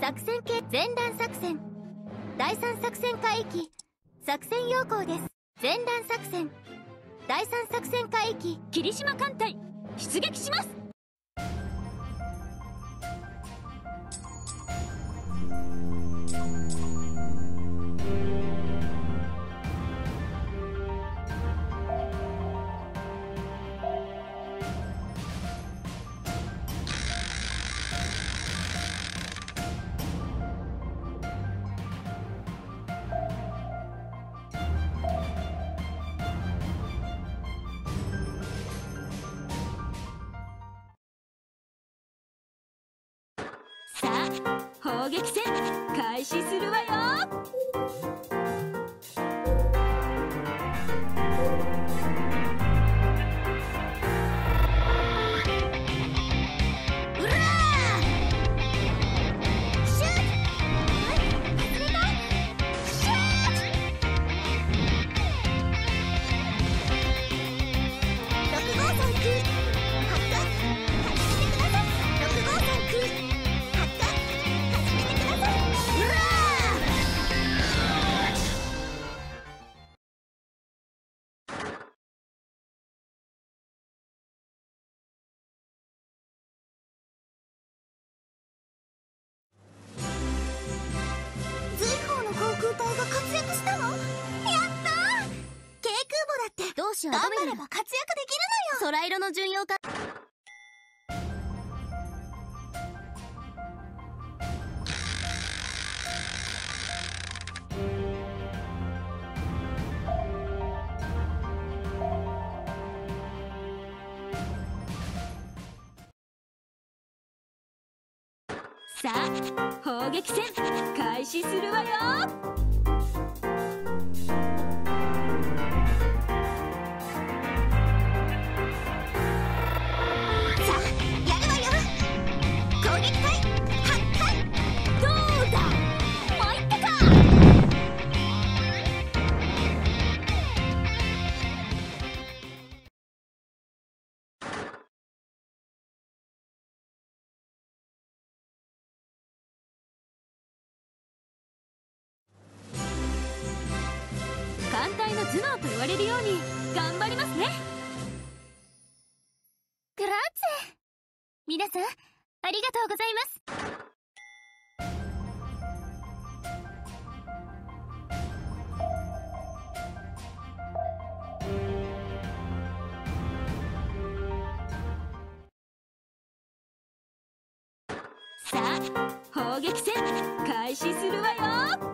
作戦系前段作戦。第3作戦海域作戦要項です。前段作戦。第3作戦海域霧島艦隊出撃します。砲撃戦開始するわよ。頑張れば活躍できるのよ。空色の巡洋艦。さあ砲撃戦開始するわよ。艦隊の頭脳と言われるように頑張りますね。グラッツェ。皆さんありがとうございます。さあ砲撃戦開始するわよ。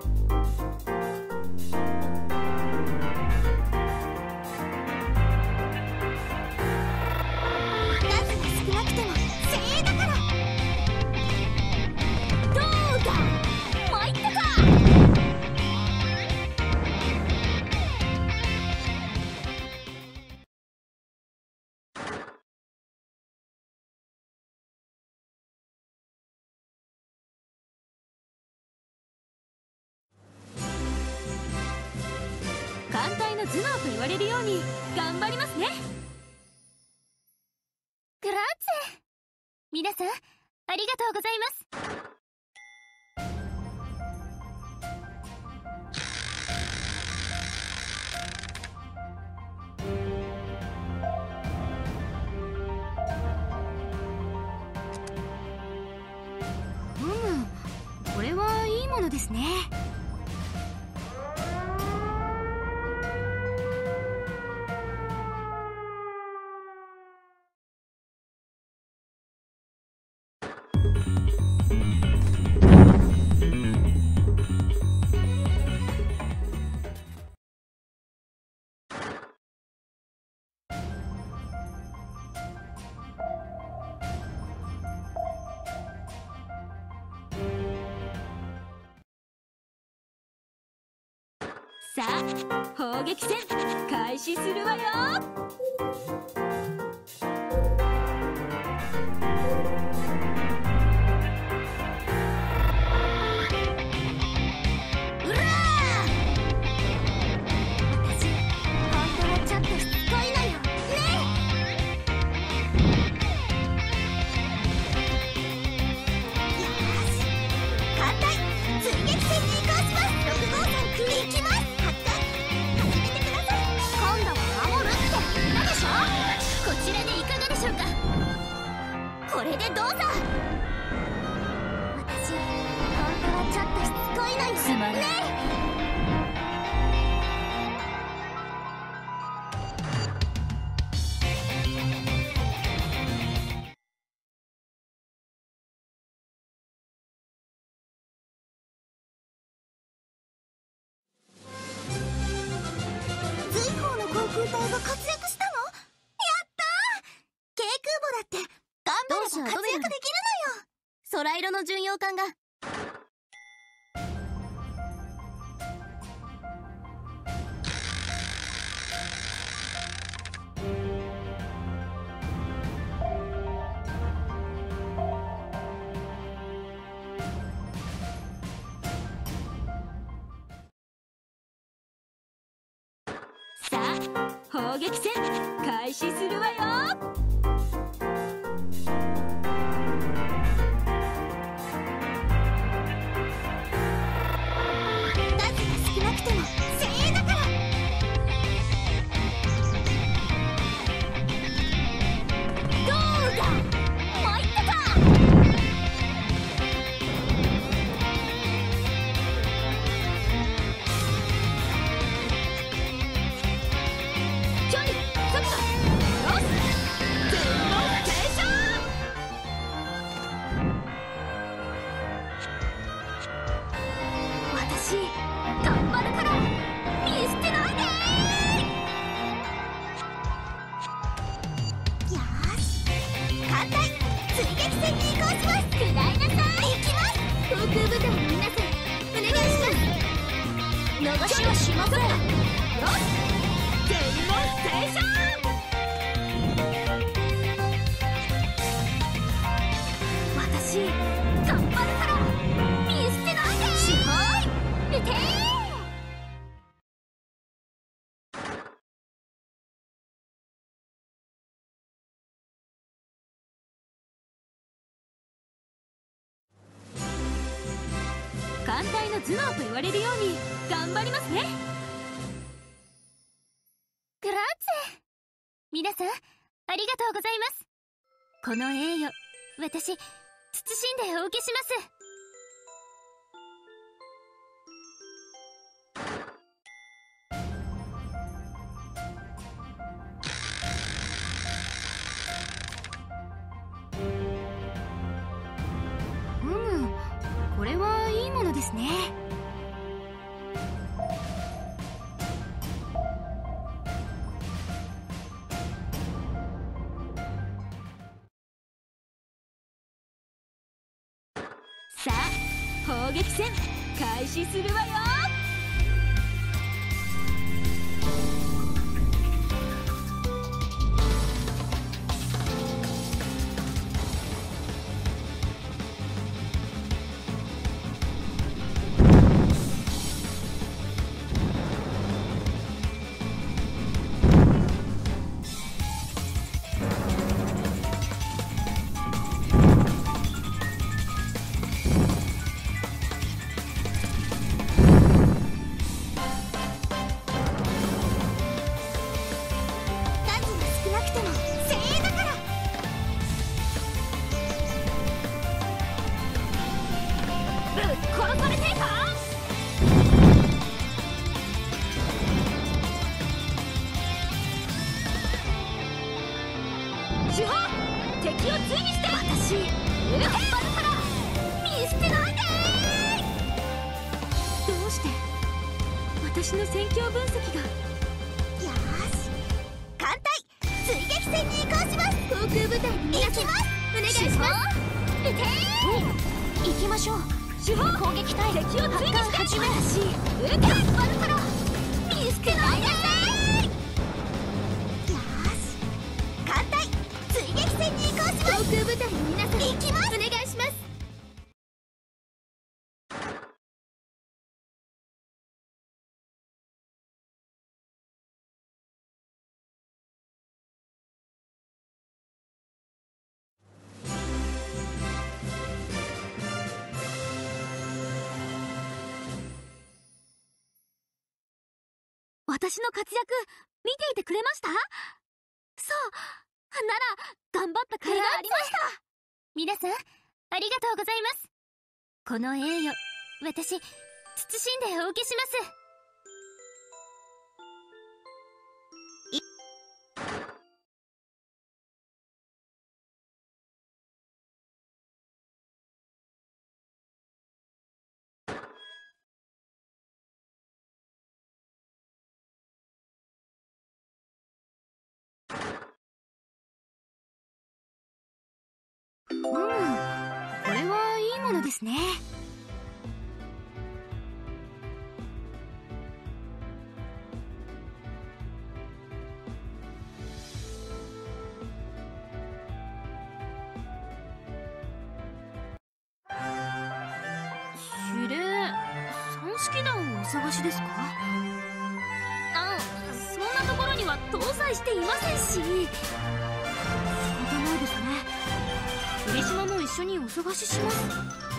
艦隊の頭脳と言われるように頑張りますね。グラッツェ。皆さんありがとうございます。これはいいものですね。さあ砲撃戦開始するわよ。勝空色の巡洋艦が。さあ砲撃戦開始するわよ。艦隊の頭脳と言われるように頑張りますね。グラッツェ。皆さんありがとうございます。この栄誉私謹んでお受けします。これはいいものですね。さあ砲撃戦開始するわよ。主砲敵を追尾して。私頑張るから見捨てないで。どうして私の戦況分析が。よし艦隊追撃戦に移行します。航空部隊に皆さんお願いします。行きましょう。主砲攻撃隊敵を追尾して始め。私頑張るから見捨てないで。航空部隊の皆さん行きます。お願いします。私の活躍見ていてくれました？そうなら頑張った甲斐がありました。皆さんありがとうございます。この栄誉私謹んでお受けします。これはいものですね。 司令、三式弾をお探しですか？そんなところには搭載していませんし。仕方ないですね。嬉島も一緒にお探しします。